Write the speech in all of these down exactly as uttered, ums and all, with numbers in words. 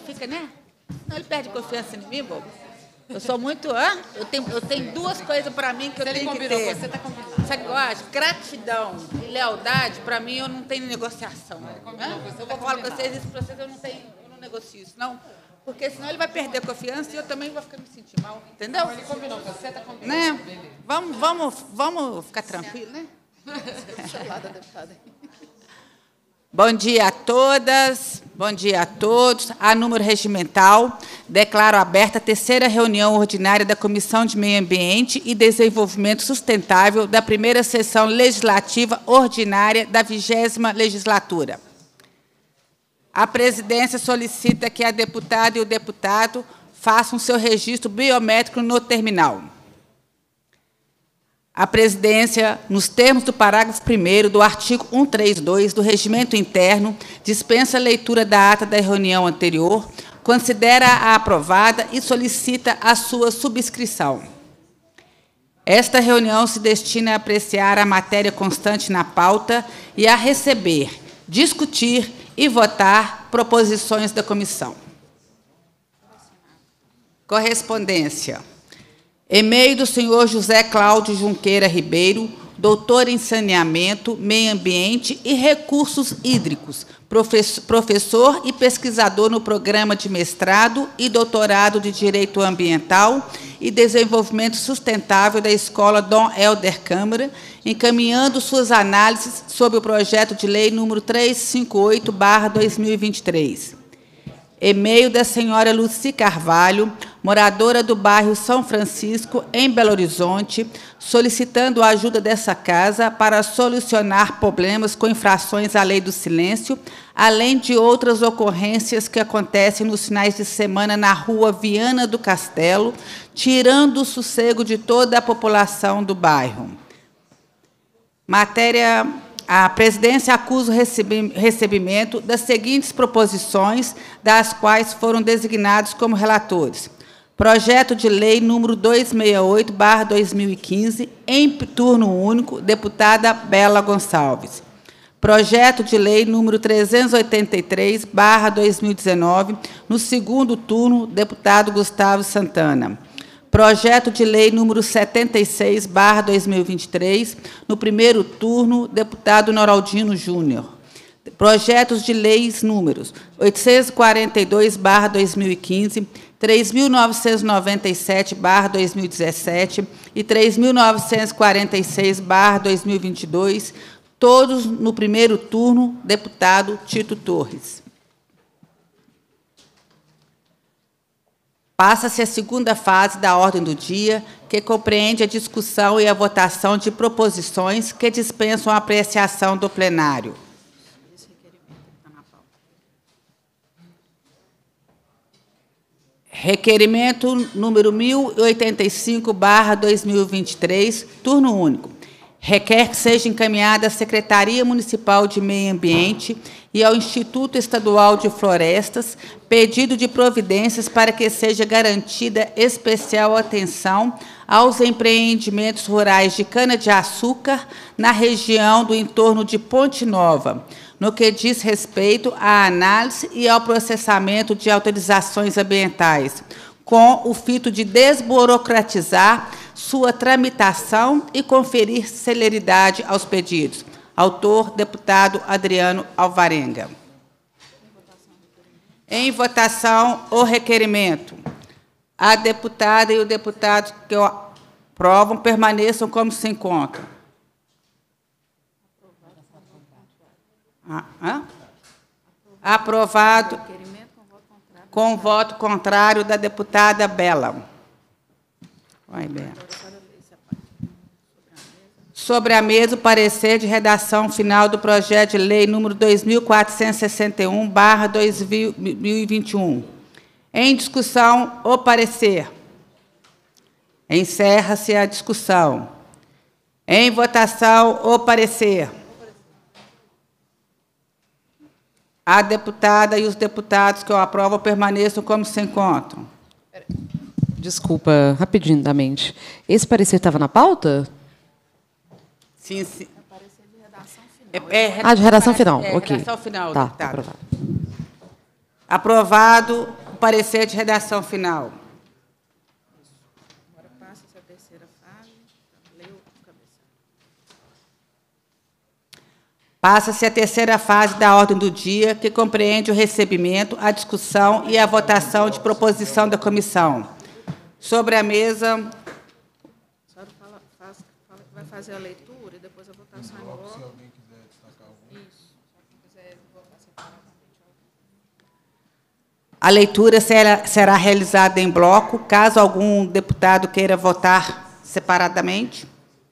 fica, né? Não, ele perde confiança em mim, bobo. Eu sou muito... Hã? Eu tenho, eu tenho duas coisas para mim que eu tenho que ter. Você está combinando. Sabe o que eu acho? Gratidão e lealdade, para mim, eu não tenho negociação. Eu falo com vocês, isso para vocês, eu não, tenho, eu não negocio isso, não. Porque senão ele vai perder a confiança e eu também vou ficar me sentindo mal. Entendeu? Não, ele combinou, você está combinando. Né? Vamos, vamos, vamos ficar tranquilo, né? Bom dia a todas, bom dia a todos. A número regimental, declaro aberta a terceira reunião ordinária da Comissão de Meio Ambiente e Desenvolvimento Sustentável da primeira sessão legislativa ordinária da vigésima legislatura. A presidência solicita que a deputada e o deputado façam seu registro biométrico no terminal. A presidência, nos termos do parágrafo primeiro do artigo cento e trinta e dois do Regimento Interno, dispensa a leitura da ata da reunião anterior, considera-a aprovada e solicita a sua subscrição. Esta reunião se destina a apreciar a matéria constante na pauta e a receber, discutir e votar proposições da comissão. Correspondência. E-mail do senhor José Cláudio Junqueira Ribeiro, doutor em saneamento, meio ambiente e recursos hídricos, professor e pesquisador no programa de mestrado e doutorado de Direito Ambiental e Desenvolvimento Sustentável da Escola Dom Helder Câmara, encaminhando suas análises sobre o projeto de lei número trezentos e cinquenta e oito barra dois mil e vinte e três. E-mail da senhora Luci Carvalho, moradora do bairro São Francisco, em Belo Horizonte, solicitando a ajuda dessa casa para solucionar problemas com infrações à lei do silêncio, além de outras ocorrências que acontecem nos finais de semana na rua Viana do Castelo, tirando o sossego de toda a população do bairro. Matéria... A presidência acusa o recebimento das seguintes proposições, das quais foram designados como relatores. Projeto de lei número duzentos e sessenta e oito barra dois mil e quinze, em turno único, deputada Bela Gonçalves. Projeto de lei número trezentos e oitenta e três barra dois mil e dezenove, no segundo turno, deputado Gustavo Santana. Projeto de lei número setenta e seis barra dois mil e vinte e três, no primeiro turno, deputado Noraldino Júnior. Projetos de leis números oitocentos e quarenta e dois barra dois mil e quinze, três mil novecentos e noventa e sete barra dois mil e dezessete e três mil novecentos e quarenta e seis barra dois mil e vinte e dois, todos no primeiro turno, deputado Tito Torres. Passa-se a segunda fase da ordem do dia, que compreende a discussão e a votação de proposições que dispensam a apreciação do plenário. Requerimento número mil e oitenta e cinco barra dois mil e vinte e três, turno único. Requer que seja encaminhada à Secretaria Municipal de Meio Ambiente e ao Instituto Estadual de Florestas pedido de providências para que seja garantida especial atenção aos empreendimentos rurais de cana-de-açúcar na região do entorno de Ponte Nova, no que diz respeito à análise e ao processamento de autorizações ambientais, com o fito de desburocratizar sua tramitação e conferir celeridade aos pedidos. Autor, deputado Adriano Alvarenga. Em votação, o requerimento. A deputada e o deputado que o aprovam permaneçam como se encontram. Ah, hã? Aprovado com voto contrário da deputada Bela. Vai, Bela. Sobre a mesa, o parecer de redação final do projeto de lei número dois mil quatrocentos e sessenta e um barra dois mil e vinte e um. Em discussão, o parecer. Encerra-se a discussão. Em votação, o parecer. A deputada e os deputados que o aprovam permaneçam como se encontram. Desculpa, rapidamente. Esse parecer estava na pauta? Sim, sim. É, é, ah, de redação final. É, ok. Redação final, tá, deputado. Aprovado. Aprovado o parecer de redação final. Agora passa-se a terceira fase. Leu, cabeça. Passa-se a terceira fase da ordem do dia, que compreende o recebimento, a discussão e a votação de proposição da comissão. Sobre a mesa... A senhora fala, faz, fala que vai fazer a leitura e depois a votação em bloco. Se alguém quiser destacar algum. Isso. Se alguém quiser votar separadamente. A leitura será, será realizada em bloco, caso algum deputado queira votar separadamente.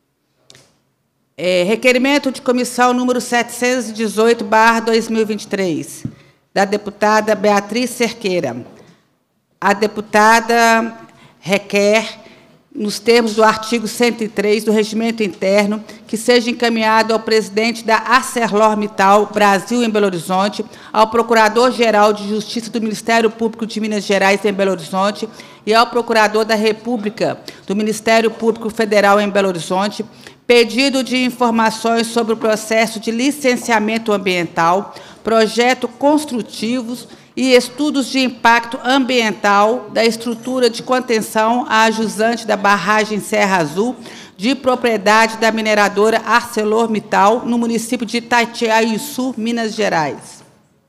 É, requerimento de comissão número setecentos e dezoito, barra dois mil e vinte e três, da deputada Beatriz Cerqueira. A deputada requer, nos termos do artigo cento e três do Regimento Interno, que seja encaminhado ao presidente da ArcelorMittal Brasil em Belo Horizonte, ao Procurador-Geral de Justiça do Ministério Público de Minas Gerais em Belo Horizonte e ao Procurador da República do Ministério Público Federal em Belo Horizonte, pedido de informações sobre o processo de licenciamento ambiental, projetos construtivos e estudos de impacto ambiental da estrutura de contenção a jusante da barragem Serra Azul, de propriedade da mineradora ArcelorMittal, no município de Itatiaia-Sul, Minas Gerais.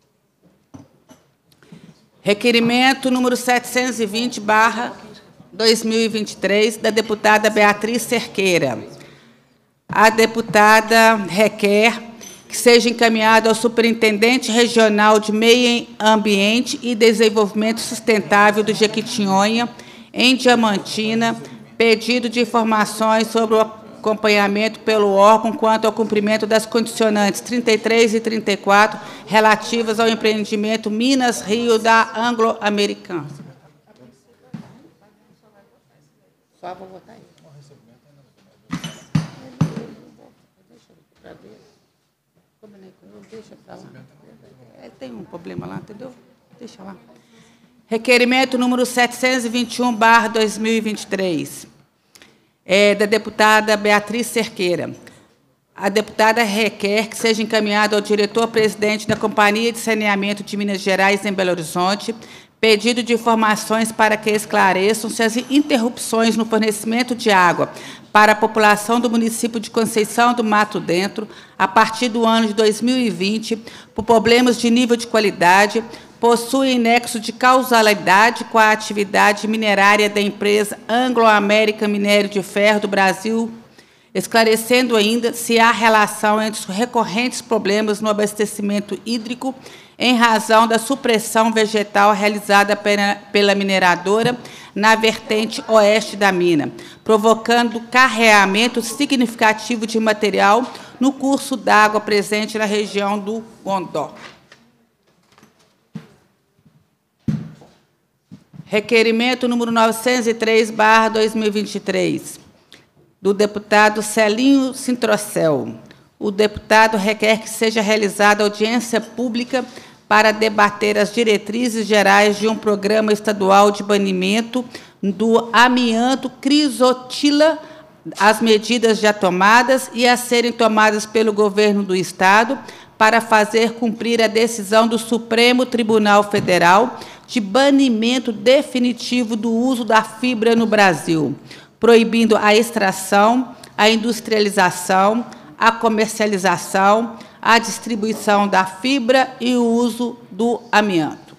Requerimento número setecentos e vinte, barra dois mil e vinte e três, da deputada Beatriz Cerqueira. A deputada requer que seja encaminhado ao Superintendente Regional de Meio Ambiente e Desenvolvimento Sustentável do Jequitinhonha, em Diamantina, pedido de informações sobre o acompanhamento pelo órgão quanto ao cumprimento das condicionantes trinta e três e trinta e quatro relativas ao empreendimento Minas Rio da Anglo-Americana. Só vou votar aí. Deixa para lá. É, tem um problema lá, entendeu? Deixa lá. Requerimento número setecentos e vinte e um, barra dois mil e vinte e três, é, da deputada Beatriz Cerqueira. A deputada requer que seja encaminhado ao diretor-presidente da Companhia de Saneamento de Minas Gerais, em Belo Horizonte, pedido de informações para que esclareçam-se as interrupções no fornecimento de água para a população do município de Conceição do Mato Dentro, a partir do ano de dois mil e vinte, por problemas de nível de qualidade, possuem nexo de causalidade com a atividade minerária da empresa Anglo-American Minério de Ferro do Brasil, esclarecendo ainda se há relação entre os recorrentes problemas no abastecimento hídrico em razão da supressão vegetal realizada pela mineradora na vertente oeste da mina, provocando carreamento significativo de material no curso d'água presente na região do Gondó. Requerimento número novecentos e três, barra dois mil e vinte e três, do deputado Celinho Sintrocel. O deputado requer que seja realizada audiência pública para debater as diretrizes gerais de um programa estadual de banimento do amianto crisotila, as medidas já tomadas e a serem tomadas pelo governo do Estado para fazer cumprir a decisão do Supremo Tribunal Federal de banimento definitivo do uso da fibra no Brasil, proibindo a extração, a industrialização, a comercialização, a distribuição da fibra e o uso do amianto.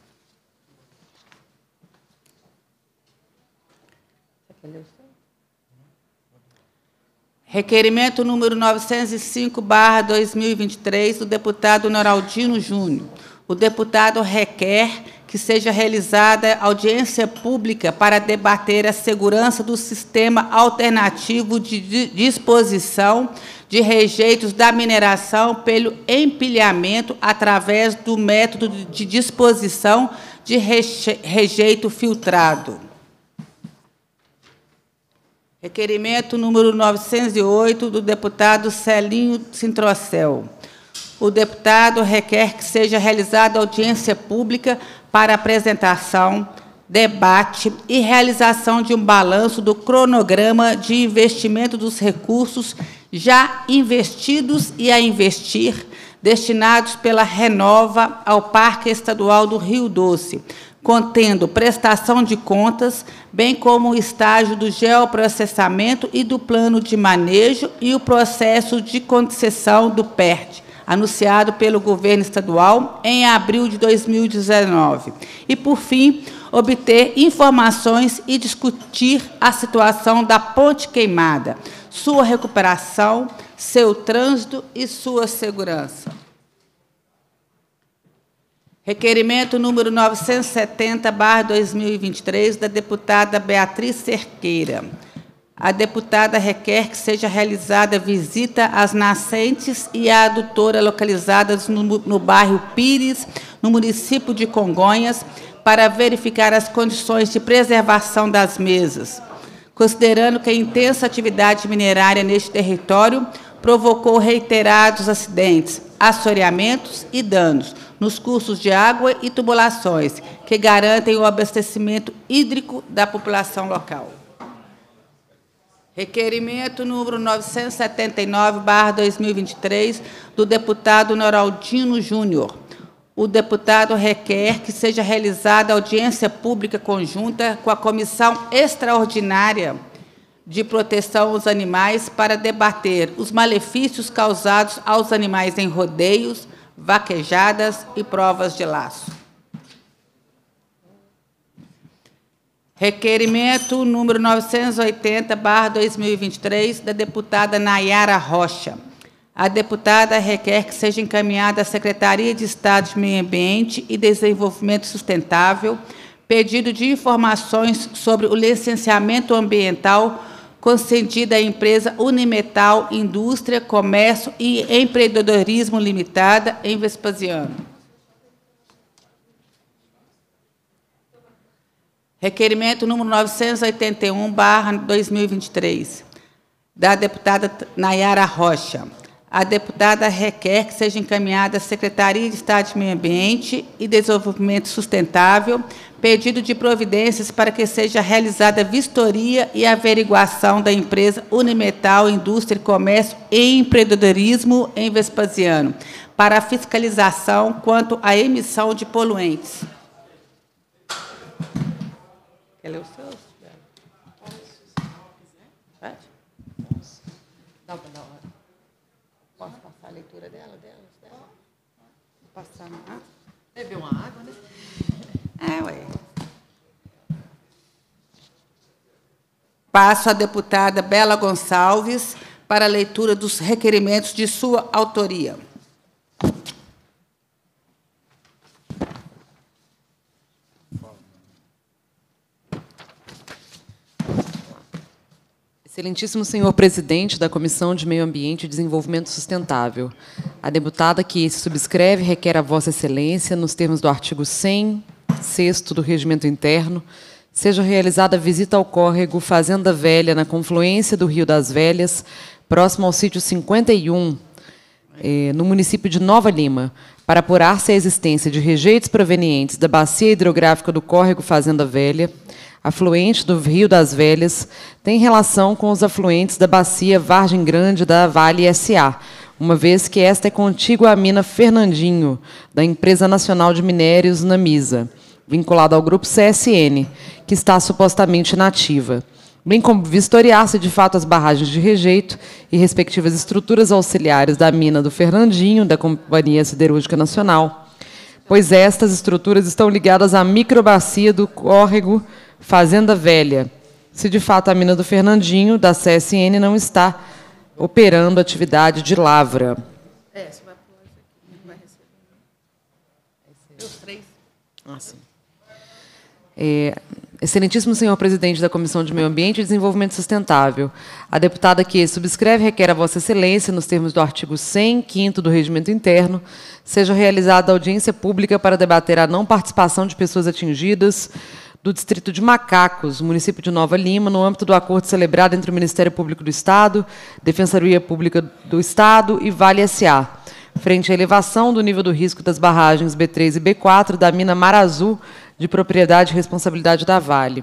Requerimento número novecentos e cinco, barra dois mil e vinte e três, do deputado Noraldino Júnior. O deputado requer que seja realizada audiência pública para debater a segurança do sistema alternativo de disposição de rejeitos da mineração pelo empilhamento através do método de disposição de rejeito filtrado. Requerimento número novecentos e oito, do deputado Celinho Sintrocel. O deputado requer que seja realizada audiência pública para apresentação, debate e realização de um balanço do cronograma de investimento dos recursos já investidos e a investir destinados pela Renova ao Parque Estadual do Rio Doce, contendo prestação de contas, bem como o estágio do geoprocessamento e do plano de manejo e o processo de concessão do P E R T, anunciado pelo governo estadual em abril de dois mil e dezenove. E, por fim, obter informações e discutir a situação da Ponte Queimada, sua recuperação, seu trânsito e sua segurança. Requerimento número novecentos e setenta, barra dois mil e vinte e três, da deputada Beatriz Cerqueira. A deputada requer que seja realizada visita às nascentes e à adutora localizadas no, no bairro Pires, no município de Congonhas, para verificar as condições de preservação das mesas, considerando que a intensa atividade minerária neste território provocou reiterados acidentes, assoreamentos e danos nos cursos de água e tubulações, que garantem o abastecimento hídrico da população local. Requerimento número novecentos e setenta e nove, barra dois mil e vinte e três, do deputado Noraldino Júnior. O deputado requer que seja realizada audiência pública conjunta com a Comissão Extraordinária de Proteção aos Animais para debater os malefícios causados aos animais em rodeios, vaquejadas e provas de laço. Requerimento número novecentos e oitenta, barra dois mil e vinte e três, da deputada Nayara Rocha. A deputada requer que seja encaminhada à Secretaria de Estado de Meio Ambiente e Desenvolvimento Sustentável pedido de informações sobre o licenciamento ambiental concedido à empresa Unimetal Indústria, Comércio e Empreendedorismo Limitada, em Vespasiano. Requerimento número novecentos e oitenta e um, barra dois mil e vinte e três, da deputada Nayara Rocha. A deputada requer que seja encaminhada à Secretaria de Estado de Meio Ambiente e Desenvolvimento Sustentável pedido de providências para que seja realizada vistoria e averiguação da empresa Unimetal Indústria, Comércio e Empreendedorismo em Vespasiano, para a fiscalização quanto à emissão de poluentes. Quer ler os seus? Pode? Dá para dar hora. Posso passar a leitura dela? Delas, dela? Vou passar na... Beber uma água, né? É, ué. Passo à deputada Bela Gonçalves para a leitura dos requerimentos de sua autoria. Excelentíssimo senhor presidente da Comissão de Meio Ambiente e Desenvolvimento Sustentável, a deputada que se subscreve requer a Vossa Excelência, nos termos do artigo cem, sexto do Regimento Interno, seja realizada visita ao córrego Fazenda Velha, na confluência do Rio das Velhas, próximo ao sítio cinquenta e um, eh, no município de Nova Lima, para apurar-se a existência de rejeitos provenientes da bacia hidrográfica do córrego Fazenda Velha, afluente do Rio das Velhas, tem relação com os afluentes da bacia Vargem Grande da Vale S A, uma vez que esta é contígua à mina Fernandinho, da Empresa Nacional de Minérios Namisa, vinculada ao grupo C S N, que está supostamente inativa, bem como vistoriar-se de fato as barragens de rejeito e respectivas estruturas auxiliares da mina do Fernandinho, da Companhia Siderúrgica Nacional, pois estas estruturas estão ligadas à microbacia do córrego Fazenda Velha, se de fato a mina do Fernandinho, da C S N, não está operando atividade de lavra. É, você vai pular isso aqui, vai receber. Os três. Ah, sim. É, excelentíssimo senhor presidente da Comissão de Meio Ambiente e Desenvolvimento Sustentável, a deputada que subscreve requer a Vossa Excelência, nos termos do artigo cem, quinto do Regimento Interno, seja realizada audiência pública para debater a não participação de pessoas atingidas do distrito de Macacos, município de Nova Lima, no âmbito do acordo celebrado entre o Ministério Público do Estado, Defensoria Pública do Estado e Vale S A, frente à elevação do nível do risco das barragens B três e B quatro da mina Mar Azul, de propriedade e responsabilidade da Vale.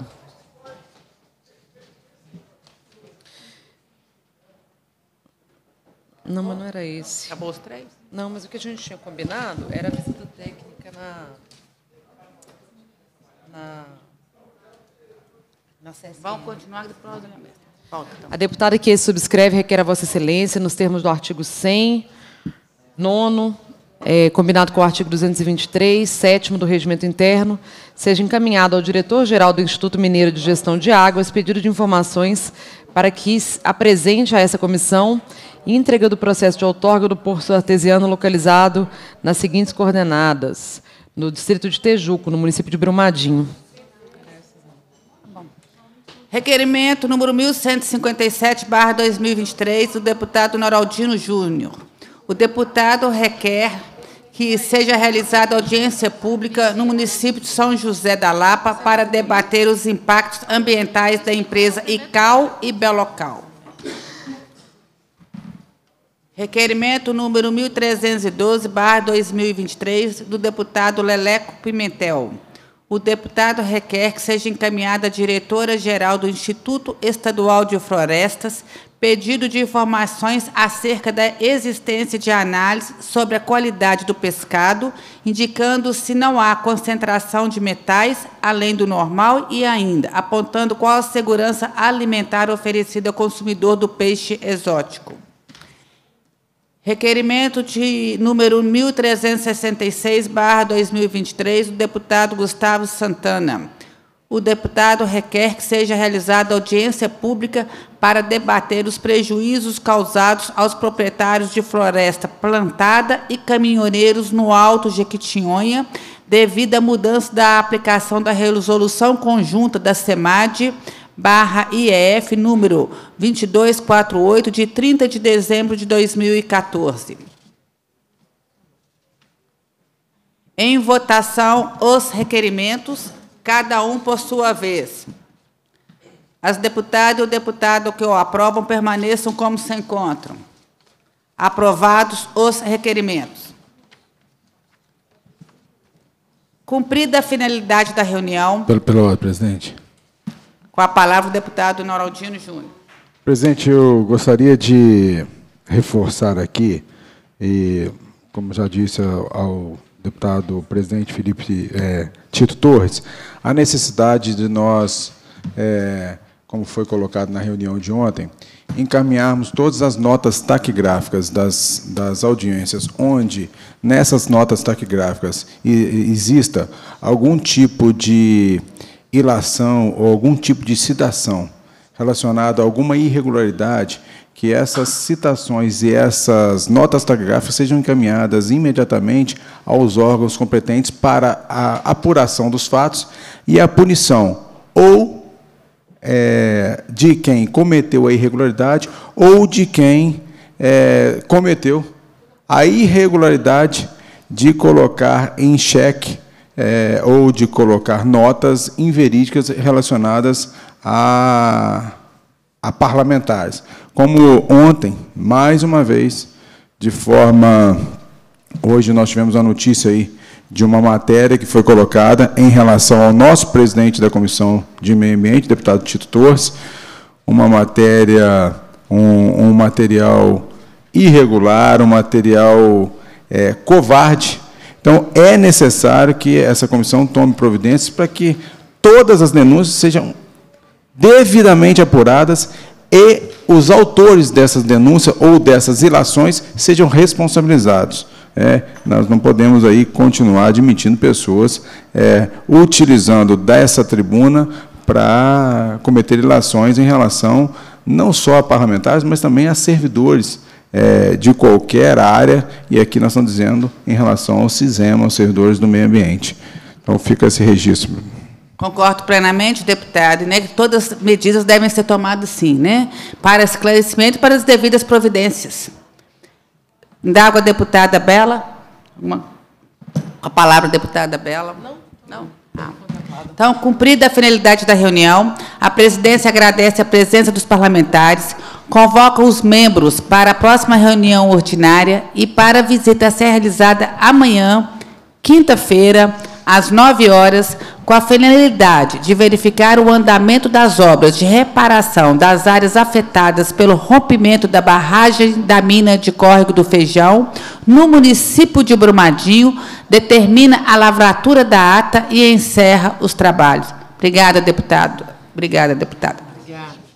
Não, mas não era esse. Acabou os três? Não, mas o que a gente tinha combinado era a visita técnica na... na, na C S N. Vamos continuar depois, né, mestre? Volta, então. A deputada que subscreve requer a Vossa Excelência, nos termos do artigo cem, nono, é, combinado com o artigo duzentos e vinte e três, sétimo do Regimento Interno, seja encaminhado ao diretor-geral do Instituto Mineiro de Gestão de Águas pedido de informações para que apresente a essa comissão entrega do processo de outorga do poço artesiano localizado nas seguintes coordenadas: no distrito de Tejuco, no município de Brumadinho. Requerimento número mil cento e cinquenta e sete, barra dois mil e vinte e três, do deputado Noraldino Júnior. O deputado requer que seja realizada audiência pública no município de São José da Lapa para debater os impactos ambientais da empresa Ical e Belocal. Requerimento número mil trezentos e doze, barra dois mil e vinte e três, do deputado Leleco Pimentel. O deputado requer que seja encaminhada à diretora-geral do Instituto Estadual de Florestas pedido de informações acerca da existência de análise sobre a qualidade do pescado, indicando se não há concentração de metais além do normal e ainda apontando qual a segurança alimentar oferecida ao consumidor do peixe exótico. Requerimento de número mil trezentos e sessenta e seis, barra dois mil e vinte e três, do deputado Gustavo Santana. O deputado requer que seja realizada audiência pública para debater os prejuízos causados aos proprietários de floresta plantada e caminhoneiros no Alto Jequitinhonha, devido à mudança da aplicação da resolução conjunta da SEMAD, barra I E F, número vinte e dois quarenta e oito, de trinta de dezembro de dois mil e quatorze. Em votação, os requerimentos, cada um por sua vez. As deputadas e o deputado que o aprovam permaneçam como se encontram. Aprovados os requerimentos. Cumprida a finalidade da reunião... Pelo, pelo presidente. Com a palavra o deputado Noraldino Júnior. Presidente, eu gostaria de reforçar aqui, e, como já disse ao, ao deputado presidente Felipe é, Tito Torres, a necessidade de nós, é, como foi colocado na reunião de ontem, encaminharmos todas as notas taquigráficas das, das audiências, onde, nessas notas taquigráficas, exista algum tipo de ilação ou algum tipo de citação relacionado a alguma irregularidade, que essas citações e essas notas taquigráficas sejam encaminhadas imediatamente aos órgãos competentes para a apuração dos fatos e a punição ou é, de quem cometeu a irregularidade ou de quem é, cometeu a irregularidade de colocar em xeque É, ou de colocar notas inverídicas relacionadas a, a parlamentares. Como ontem, mais uma vez, de forma... Hoje nós tivemos a notícia aí de uma matéria que foi colocada em relação ao nosso presidente da Comissão de Meio Ambiente, deputado Tito Torres, uma matéria, um, um material irregular, um material é, covarde. Então, é necessário que essa comissão tome providências para que todas as denúncias sejam devidamente apuradas e os autores dessas denúncias ou dessas ilações sejam responsabilizados. É, nós não podemos aí continuar admitindo pessoas é, utilizando dessa tribuna para cometer ilações em relação não só a parlamentares, mas também a servidores É, de qualquer área, e aqui nós estamos dizendo em relação ao CISEMA, aos servidores do meio ambiente. Então, fica esse registro. Concordo plenamente, deputado, né, que todas as medidas devem ser tomadas, sim, né, para esclarecimento e para as devidas providências. Indago a deputada Bela. Uma, a palavra, deputada Bela. Não. Não? Ah. Então, cumprida a finalidade da reunião, a presidência agradece a presença dos parlamentares, convoca os membros para a próxima reunião ordinária e para a visita a ser realizada amanhã, quinta-feira, às nove horas, com a finalidade de verificar o andamento das obras de reparação das áreas afetadas pelo rompimento da barragem da mina de Córrego do Feijão, no município de Brumadinho, determina a lavratura da ata e encerra os trabalhos. Obrigada, deputado. Obrigada, deputada. Obrigada.